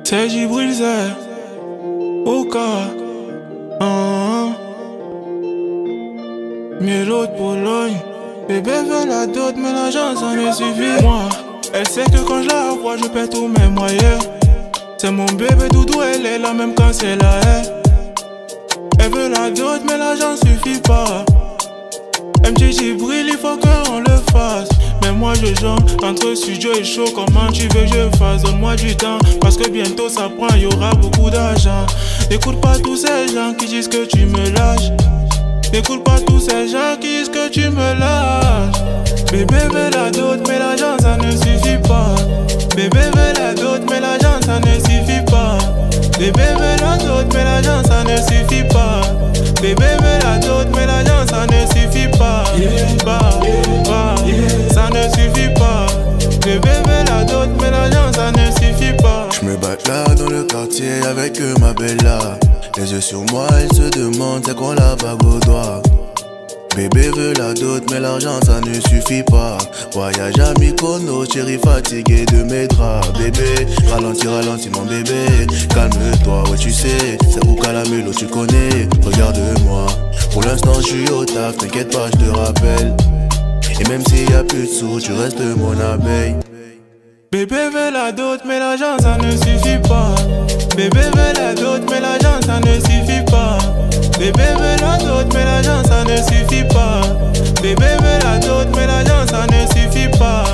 C'est Djibril Zé, Oka, Mielo de Pologne. Bébé veut la dot, mais l'argent ça ne suffit. Moi, elle sait que quand je la vois, je perds tous mes moyens. C'est mon bébé doudou, elle est là même quand c'est la haine. Elle veut la dot, mais l'argent suffit pas. Elle me dit Djibril, il faut qu'on le fasse. Mais moi je jongle entre studio et show. Comment tu veux que je fasse? Donne-moi du temps, parce que bientôt ça prend, y aura beaucoup d'argent. N'écoute pas tous ces gens qui disent que tu me lâches. N'écoute pas tous ces gens qui disent que tu me lâches. Bébé veut la dot, mais l'argent ça ne suffit pas. Bébé veut la dot, mais l'argent ça ne suffit pas. Bébé veut la dot, mais l'argent ça ne suffit pas. Bébé veut la dot, mais l'argent ça ne suffit pas. Ça ne suffit pas. Bébé veut la dot, mais l'argent ça ne suffit pas. J'me bats là dans le quartier avec ma bella. Les yeux sur moi, elle se demande c'est qu'on la bague au doigt. Bébé veut la dot, mais l'argent ça ne suffit pas. Voyage à Mykonos, chérie fatigué de mes draps. Bébé, ralentis, ralentis mon bébé. Calme-toi, ouais tu sais, c'est où qu'à la mélo tu connais. Regarde-moi, pour l'instant je suis au taf, t'inquiète pas je te rappelle. Et même s'il y a plus de sous, tu restes mon abeille. Bébé veut la dot, mais l'argent ça ne suffit pas. Bébé veut la dot, mais l'argent ça ne suffit pas. Bébé veut la dot, mais l'argent ça ne suffit pas. Bébé veut la dot, mais l'argent ça ne suffit pas.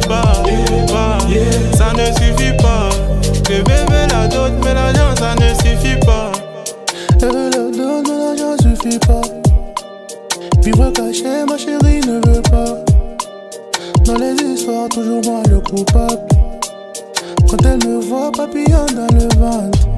Ça ne suffit pas. Bébé veut la dot, mais l'argent ça ne suffit pas. Elle veut la dot, mais l'argent suffit pas. Vivre caché, ma chérie ne veut pas. Dans les histoires, toujours moi le coupable. Quand elle me voit, papillon dans le ventre.